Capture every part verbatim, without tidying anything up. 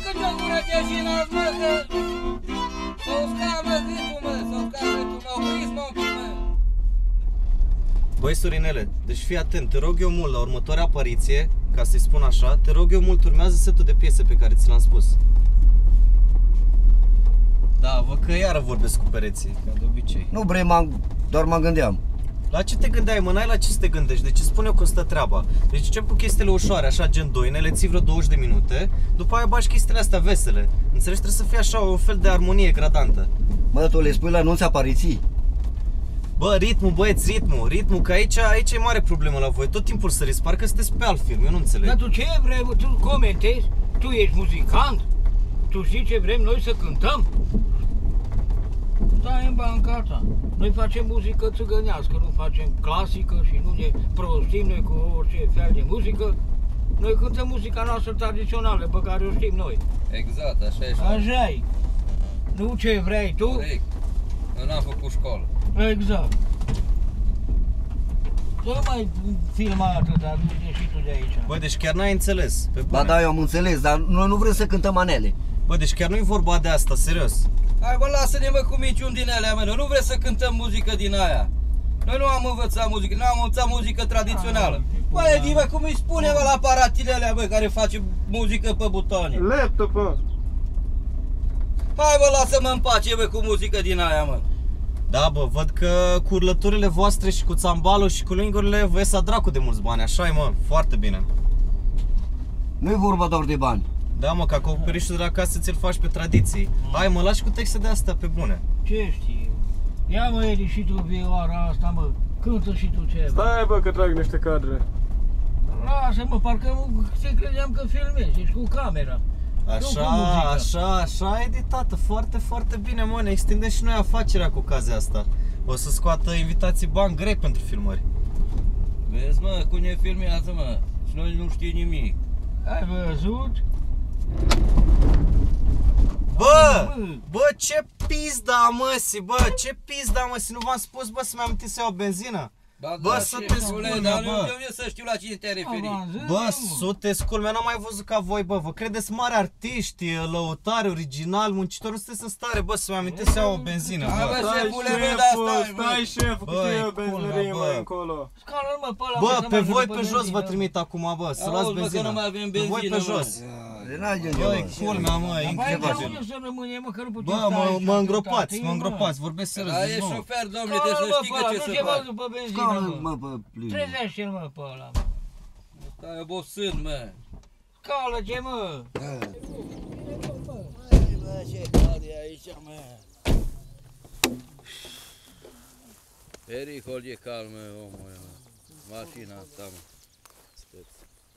că ce-o gură de jinați, mă, că... S-o scamă gâtul, mă, s-o scamă gâtul, mă, opriți, mă, un pic, mă. Băi, Sorinele, deci fii atent, te rog eu mult la următoarea apariție, ca să-i spun așa, te rog eu mult, urmează setul de piese pe care ți l-am spus. Da, văd că iară vorbesc cu pereții, ca de obicei. Nu bre, m-am, doar mă gândeam. La ce te gândeai, mă? N-ai la ce să te gândești, deci îți spun eu cum stă treaba. Deci încep cu chestiile ușoare, așa gen doine, le ții vreo douăzeci de minute, după aia bagi chestiile astea vesele. Înțelegi? Trebuie să fie așa, un fel de armonie gradantă. Mă, tu le spui la anunț apariții? Bă, ritmul, băieți, ritmul, ritmul, că aici, aici e mare problemă la voi, tot timpul săriți, parcă sunteți pe alt film, eu nu înțeleg. Dar tu ce vrei, tu comentezi? Tu ești muzicant? Tu știi ce vrem noi să cântăm? Da, în banca ta. Noi facem muzică țigănească, nu facem clasică și nu ne prostim noi cu orice fel de muzică. Noi cântăm muzica noastră tradițională, pe care o știm noi. Exact, așa e. Așa e. Nu ce vrei tu? Corect. Eu n-am făcut școală. Exact. Nu mai filma atâta, du-te și tu de aici. Bă, deci chiar n-ai înțeles, pe bune. Ba da, eu am înțeles, dar noi nu vrem să cântăm manele. Bă, deci chiar nu-i vorba de asta, serios. Hai bă, lasă-ne mă cu minciuni din alea, mă, noi nu vrem să cântăm muzică din aia. Noi nu am învățat muzică, nu am învățat muzică tradițională. Bă, Edi, bă, cum îi spune, bă, la aparatele alea, bă, care face muzică pe butoane? Laptop, bă. Hai bă, lasă-mă în pace, bă, cu muzică din aia, mă. Da, bă, văd că cu urlăturile voastre și cu țambalul și cu lingurile vă ies a dracu de mulți bani, așa-i, mă, foarte bine. Nu e vorba doar de bani. Da, mă, că acoperișul de la casă ți-l faci pe tradiții. Hai, mă, lași cu texte de astea pe bune. Ce știu? Ia mă, Edi, și tu vioara asta, mă, cântă și tu ceva. Stai, bă, că trag niște cadre. Lasă, mă, parcă te credeam că filmezi, ești cu camera. Așa, așa, așa, editată, foarte, foarte bine, mă, ne extindem și noi afacerea cu ocazia asta. O să scoată invitații bani grei pentru filmări. Vezi, mă, cum ne filmează, mă, și noi nu știm nimic. Ai văzut? Bă, bă, ce pizda, măsi, bă, ce pizda, măsi, nu v-am spus, bă, să-mi amintiți să iau benzină? Ba, Bă, da, să ce, te scule, spun, dar bă. nu eu să știu la cine te-ai referit. Bă, sute culmea, n-am mai văzut ca voi, bă, vă credeți mari artiști, lăutari, originali, muncitori, nu sunteți în stare, bă, să-mi amintesc să iau o benzină, Hai, bă. bă, Stai, șefule, bă, da, stai, bă. stai, șef, că Băi, știu eu culmea, benzinărie bă. mai încolo. Scală-l, mă, pe ăla, Bă, să pe meargă voi după pe jos vă benzină. trimit acum, bă, să Auzi, luați bă, că benzină. nu mai avem Pe voi benzină, pe mă. jos. Băi, culmea, mă, e Băi, incredibil. unde să rămâne, mă, că nu putem Bă, sta mă, aici mă atâta îngropați, timp, mă mă. îngropați, vorbesc serios, Da, deci e nu. șofer, domnule, trebuie să Scală-l, știi bă, că pe ăla, ce nu să ce vă faci. după benzină, Scală-l, mă. mă, pe plin. Trezește-l, mă, pe ăla, mă. Stai obosând, mă. Scală-te, mă. Hai, bă, ce cald e aici, mă. Pericol e calm, mă, omul, mă. Mașina asta, mă. Speț.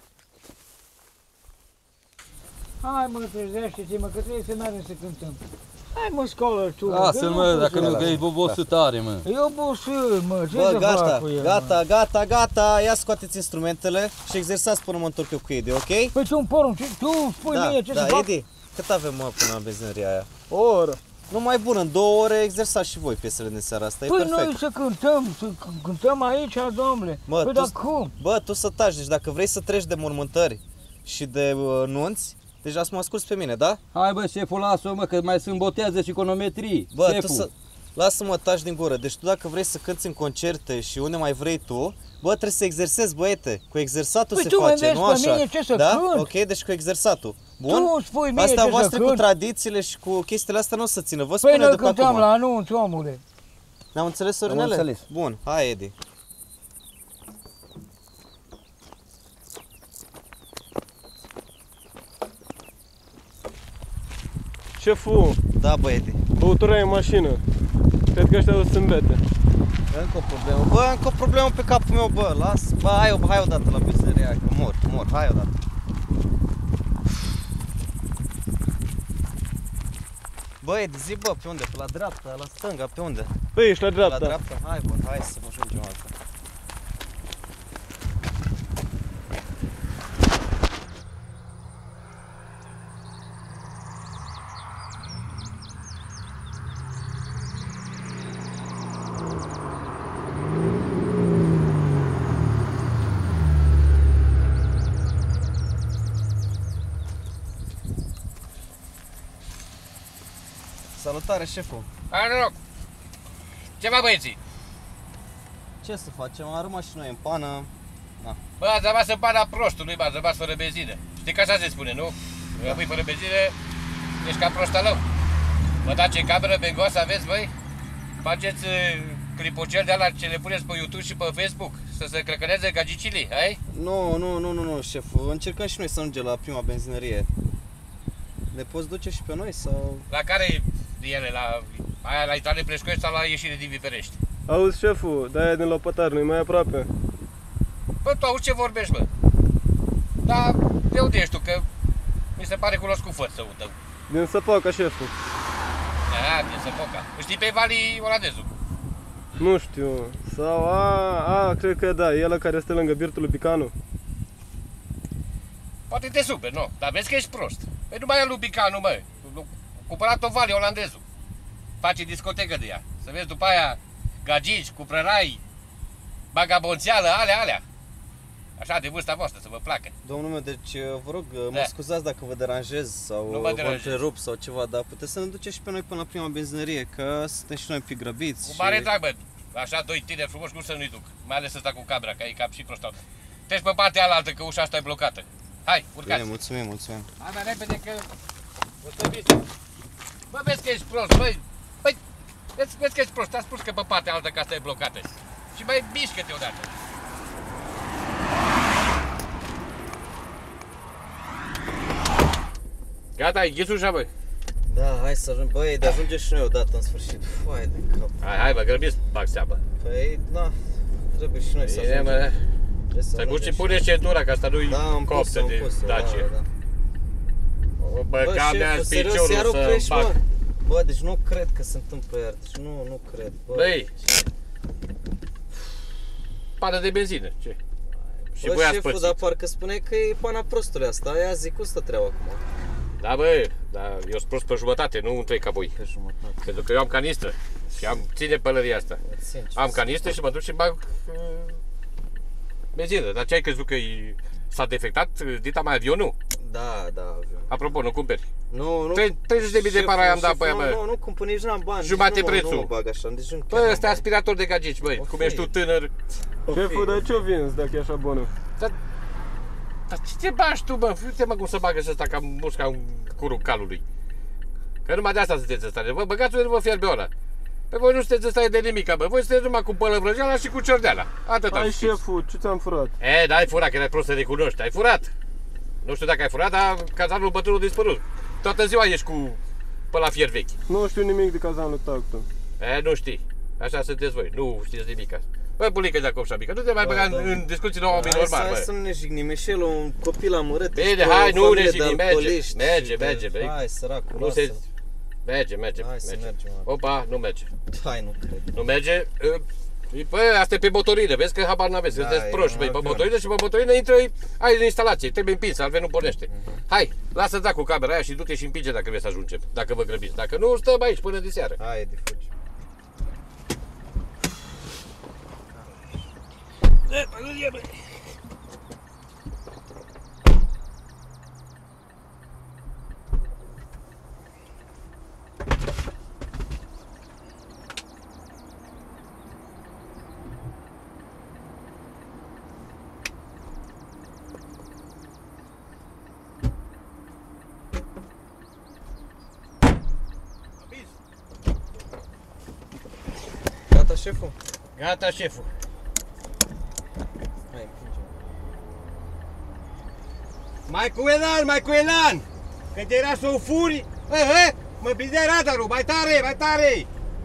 Hai, mă, trezește-te, mă, că trebuie să mergem să cântăm. Hai, mă, scală tu. Lasă-l, mă, dacă nu, că e obosit tare, mă. E obosit, mă, ce Bă, să gata, fac cu el, gata, mă? gata, gata, ia scoateți instrumentele și exersați până mă întorc eu cu Edi, ok? Păi tu îmi porunci, tu spui Da, mie ce da, să fac? Edi, cât avem, mă, până la benzinăria aia? O oră. Nu mai bun, în două ore exersați și voi piesele din seara asta, e Păi perfect. noi să cântăm, să c- cântăm aici, domnule. Bă, Păi tu, dar cum? bă, tu să taci, deci dacă vrei să treci de mormântări și de uh, nunți, deja să mă asculți pe mine, da? Hai bă, șeful, lasă-o mă, că mai sunt botează și econometrii. Bă, șeful. tu să... Lasă-mă, taci din gură. Deci tu dacă vrei să cânti în concerte și unde mai vrei tu, bă, trebuie să exersezi, băiete. Cu exersatul Păi se tu mă face, înveți nu pe așa. mine ce să da? cânt. Ok, deci cu exersatul. Bun? Tu îmi spui mie Astea ce să voastre cu cânt. tradițiile și cu chestiile astea nu o să țină. Vă Păi spune noi de pe cântăm acum. la anunț, omule. Ne-am înțeles, Sorinele? înțeles. Bun, hai, Edi. Șeful, Da, bă, Edi. băutura e în mașină. Cred că ăștia o să îmbete. Încă o problemă. Bă, încă o problemă pe capul meu, bă. Las. Bă, hai, hai odată la benzinăria, că mor, mor. Hai odată. Bă, Edi, zi, bă, pe unde? Pe la dreapta, la stânga, pe unde? Păi, ești la La dreapta. dreapta? Hai, bă, hai să ajungem altă. salutare, șeful. Hai noroc! Ce mă băieții? Ce să facem? Am rămas și noi în pană. Na. Bă, ați rămas în pana prostului, bă, ați rămas fără benzină. Știi că așa se spune, nu? Că pui fără benzină, ești ca prostalău. Vă dați ce cameră bengoasă aveți, băi? Faceți uh, clipocel de ala ce le puneți pe YouTube și pe Facebook, să se crăcăneze gagicilii, ai? Nu, nu, nu, nu, nu, șeful. Încercăm și noi să ajungem la prima benzinărie. Ne poți duce și pe noi sau... La care e ele? La aia la Italie Preșcoiești sau la ieșire din Viperești? Auzi, șeful, de-aia din Lopătar, nu-i mai aproape. Bă, tu auzi ce vorbești, bă? Dar de unde ești tu? Că mi se pare cunoscut fățăul tău. Din Săpoca, șeful. Da, din Săpoca. Știi pe Vali Olandezul? Nu știu. Sau, a, a, cred că da, e ăla care stă lângă birtul lui Picanu. Poate te super, nu? Dar vezi că ești prost. Păi nu mai e lui Picanu, mă. Cumpărat-o Vali Olandezul. Face discotecă de ea. Să vezi după aia gagici, cuprărai, bagabonțeală, alea, alea. Așa, de vârsta voastră, să vă placă. Domnul meu, deci vă rog, Da. mă scuzați dacă vă deranjez sau Nu mă vă deranjez. întrerup sau ceva, dar puteți să ne duceți și pe noi până la prima benzinărie, că suntem și noi un pic grăbiți. Cu și- mare drag, bă. Așa, doi tineri frumoși, cum să nu-i duc. Mai ales ăsta cu cabra, că e cap și prostat. Treci pe partea alaltă, că ușa asta e blocată. Hai, urcați. Bine, mulțumim, mulțumim. Hai mai repede că o să vii. Bă, vezi că ești prost, băi. Băi, vezi, vezi că ești prost. Ți-a spus că pe partea altă că asta e blocată. Și mai mișcă-te odată. Gata, ai ghis ușa, băi. Da, hai să ajungem, băi, de ajunge și noi odată în sfârșit. Foai de cap. Hai, hai, bă, grăbiți, bag seama. Păi, da, trebuie și noi să Bine, ajungem. mă. Trebuie să Să-i pus și ajungem pune centura, că asta nu-i Da, am pus, coptă am de pus, da, Dacia. da. O, bă, Bă, cam mi-a șeful, serios, iar piciorul să-mi oprești, fac. mă. Bă, deci nu cred că se întâmplă iar, deci nu, nu cred, bă. Băi, pană de benzină, ce? Și Bă, voi ați șeful, pățit. dar parcă spune că e pana prostului asta, aia zic, cum stă treaba acum? Da, bă, dar eu sunt prost pe jumătate, nu întreg ca voi. Pe jumătate. Pentru că eu am canistră și am ține pălăria asta. Țin, ce Am să- canistră și mă duc și bag uh, benzină. Dar ce ai crezut că e- s-a defectat dita mai avionul? Da, da, avion. Apropo, nu cumperi. Nu, nu. treizeci de mii de bani am dat pe aia, Nu, bă. nu, nu, cumpăr nici n-am bani. Jumate nici nu, mă- prețul. Nu mă bag așa, deci nu Bă, chiar n-am ăsta e bani. aspirator de gagici, băi. O Cum fi. ești tu tânăr. O Șeful, fi. dar ce-o vinzi dacă e așa bună? Dar, dar ce te bagi tu, bă? Uite mă cum să bagă ăsta ca musca în curul calului. Că numai de asta sunteți în stare. Bă, băgați-o de vă fierbe ăla. Pe voi nu sunteți în stare de nimic, bă. Voi sunteți numai cu pălăvrăgeala și cu ciordeala. Atât am Hai, știți. șeful, ce ți-am furat? E, da, ai furat, că erai prost să recunoști. Ai furat. Nu știu dacă ai furat, dar cazanul bătrânul dispărut. Toată ziua ești cu pe la fier vechi. Nu știu nimic de cazanul tactul. E, nu știi. Așa sunteți voi. Nu știți nimic. Bă, bulică de acopșa mică, nu te mai Bă, băga în, da. în discuții la oameni Hai să- normali, Hai să bă. nu ne jignim, e și el un copil amărât. Bine, este o hai, nu familie ne de jignim, merge. alcooliști Merge, și de- merge, merge. Hai, săracul, Nu lasă. se... Merge, merge, Hai să merge. mergem, mă. Opa, nu merge. Hai, nu cred. Nu merge. Păi, asta e pe motorină, vezi că habar n-aveți, Da, sunteți e proști, băi, pe avion. motorină și pe motorină intră, ai în instalație, trebuie împins, altfel nu pornește. Hai, lasă dracu camera aia și du-te și împinge dacă vrei să ajungem, dacă vă grăbiți. Dacă nu, stăm aici până de seară. Hai, de fugi. Gata, șeful? Gata, șeful. Hai, împinge. Mai cu elan, mai cu elan! Că te era să o furi, he, he, mă prindea radarul, mai tare, mai tare!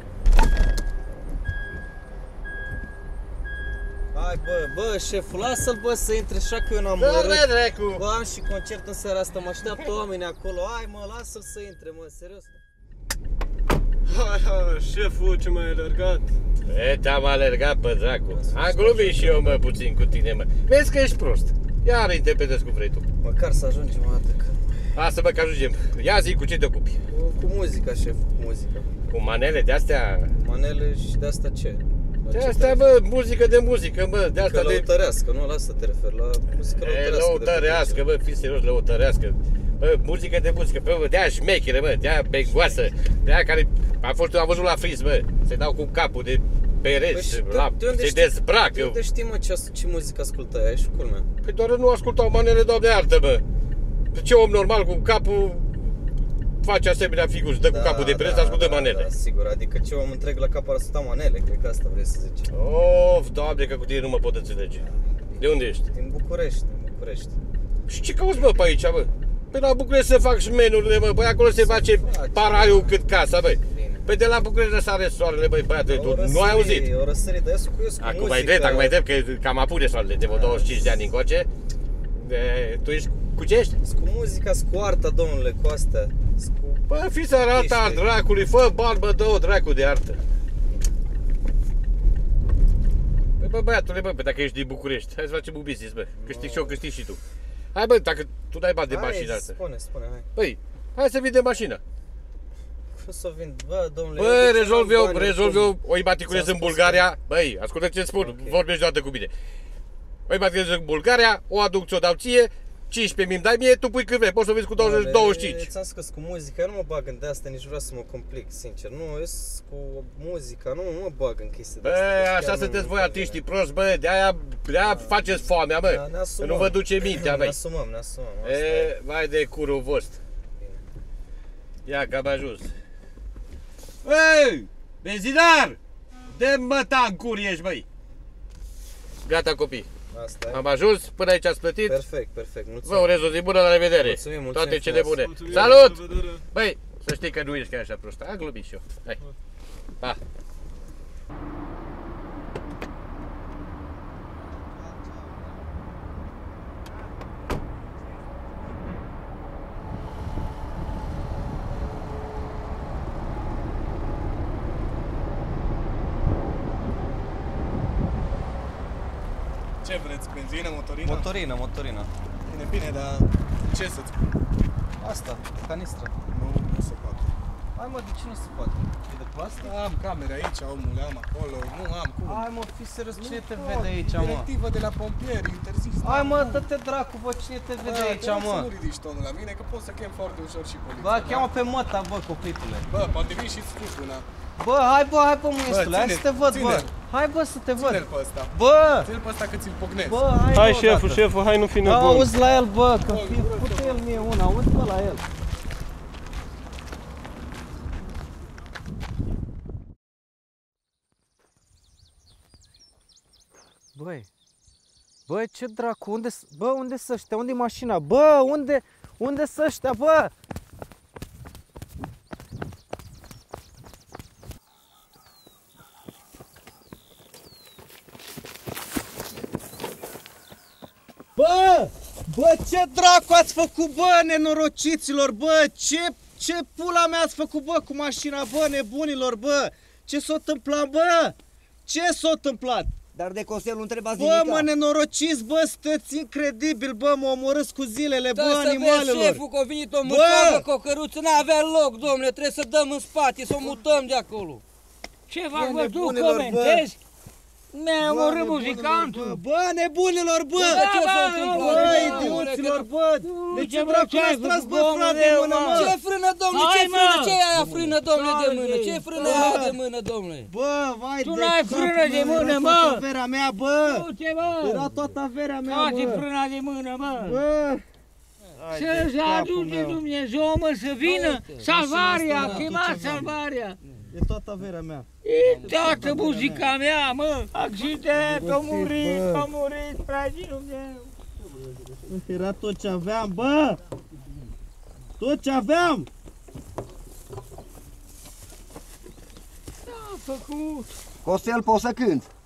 Hai, bă, bă, șeful, lasă-l, bă, să intre așa că eu n-am Dă-l, mărât. dracu! Bă, am și concert în seara asta, mă așteaptă oamenii acolo. Hai, mă, lasă-l să intre, mă, serios. Hai, hai, șeful, ce mai alergat? E, te-am alergat pe dracu. Am glumit și eu, mă, puțin cu tine, mă. Vezi că ești prost. Iar interpretezi cum vrei tu. Măcar să ajungem o dată, că... Lasă, bă, că ajungem. Ia zi, cu ce te ocupi? Cu, cu muzica, șeful, cu muzica. Cu manele de-astea? Manele și de asta ce? La De ce asta, te bă, muzică de muzică, bă, de asta referi? de... Lăutărească, nu? La asta te referi, la muzică E, lăutărească. de lăutărească, bă, fii serios, lăutărească. Bă, muzică de muzică, bă, de-aia șmechere, bă, de-aia bengoasă, de-aia care a fost, am văzut la friz, bă, se dau cu capul de pereți, Păi, la, de, de se știi, dezbracă. De unde știi, mă, ce, ce muzică ascultă aia și culmea? Păi doar nu ascultau manele, Doamne iartă, bă. Ce om normal cu capul face asemenea figuri și dă cu capul de pereți, ascultă da, manele. Da, sigur, adică ce om întreg la cap ar asculta manele, cred că asta vrei să zici. Of, Doamne, că cu tine nu mă pot înțelege. De unde ești? Din București, din București. Și ce cauți, bă, pe aici, bă? Păi la București se fac șmenurile, bă, băi, acolo se face paraiul cât casa, băi. Păi de la București răsare soarele, băi, băiate, tu nu ai auzit? O răsărit, dar eu sunt curios cu muzică. Acum mai drept, acum mai drept, că cam apune soarele de vreo douăzeci și cinci de ani încoace. De, tu ești cu ce ești? Sunt cu muzica, sunt cu arta, domnule, cu astea. Cu... Bă, fiți arată al dracului, fă bani, bă, dă-o dracu de artă. Păi bă, băiatule, bă, dacă ești din București, hai să facem un business, bă, câștig și eu, câștig și tu. Hai bă, dacă tu dai bani de mașină asta. Spune, spune, hai. Păi, hai să vindem mașina. Cum să vin? Bă, domnule... Bă, rezolv eu, rezolv eu, o imatriculez în Bulgaria. Băi, ascultă ce spun, vorbești deodată cu mine. O imatriculez în Bulgaria, o aduc, ți-o dau ție, cincisprezece mi-mi dai mie, tu pui cât vrei, poți să vinzi cu douăzeci, douăzeci și cinci. Ți-am spus cu muzica, eu nu mă bag în de-astea, nici vreau să mă complic, sincer. Nu, eu sunt cu muzica, nu, nu mă bag în chestii de Bă, așa sunteți voi artiștii proști, bă, de-aia, de-aia faceți foamea, bă, că nu vă duce mintea, băi. Ne asumăm, ne asumăm. E, vai de curul vostru. Ia că am ajuns. Ei, benzinar! Dă-mi măta în cur ești, băi. Gata, copii. Asta e. Am ajuns, până aici ați plătit. Perfect, perfect, mulțumim. Vă urez o zi bună, la revedere. Mulțumim, mulțumim Toate cele frumos. bune. Mulțumim, Salut! la revedere. Băi, să știi că nu ești chiar așa prost. Am glumit și eu. Hai. Pa. Ce vreți? Benzină, motorină? Motorină, motorină. Bine, bine, dar ce să-ți... Asta, canistră. Nu, nu se poate. Hai mă, de ce nu se poate? E de plastic? Am camere aici, omule, am acolo, nu am cum. Hai mă, fi serios, cine te Nu vede pot, aici, mă? Directivă de la pompieri, interzis. Hai mă, dă-te dracu, bă, cine te vede Bă, aici, te rog mă? să nu ridici tonul la mine, că poți să chem foarte ușor și poliția. Bă, da? cheamă pe măta, bă, copitule. Bă, poate vii și-ți spui până. Bă, hai bă, hai bă, mâinstule, hai ține-l, să te văd, bă. ține-l. Hai bă, să te văd. Ține-l pe ăsta. Bă! Ține-l pe ăsta că ți-l pocnezi. Bă, hai, Da, bă, Hai, șeful, odată. șeful, hai, nu fi nebun. Auzi la el, bă, că fi pute el mie una, auzi bă la el. Băi, băi, ce dracu, unde, bă, unde să ăștia, unde-i mașina, bă, unde, unde să ăștia, bă? Bă, bă, ce dracu ați făcut, bă, nenorociților, bă, ce, ce pula mea ați făcut, bă, cu mașina, bă, nebunilor, bă, ce s-a întâmplat, bă, ce s-a întâmplat? Dar de Costel nu întrebați Bă, nimica. mă, nenorociți, bă, sunteți incredibil, bă, mă omorâți cu zilele, Da, bă, să vezi, animalelor. șeful, că a venit o Bă! mătoară cu o căruță, n-avea loc, domnule, trebuie să dăm în spate, să o mutăm de acolo. Ce fac, bă, tu nebunilor, bă. comentezi? Mi-a Bă, omorât nebunilor, muzicantul. Bă, bă, nebunilor, bă! Bă, ce bă, s-a întâmplat? Bă, Bă, idioților, că- bă! De ce ce vrei, dracu ce ai n-ați tras, făcut, bă, frate, domnule, mână, mă? mă? Ce frână, domnule, Hai, ce frână, mă! ce e aia frână, domnule, de Hai, mână? Ce de- frână Bă! e aia de mână, domnule? Bă, vai Tu de n-ai capul frână de meu, mână, era mă! toată averea mea, bă! Du-te, bă! Era toată averea mea, Toate bă! frâna de mână, mă! Bă! Hai de Să-ți capul aduce meu. Dumnezeu, mă, să vină Uite, salvarea, mașina asta, chemați tot ce aveam. salvarea! E toată averea mea. E toată muzica mea, mă! Accident, a Bă, murit, bă. a murit, frații meu! Era tot ce aveam, bă! Tot ce aveam! Ce-a făcut? Costel, poți să cânti.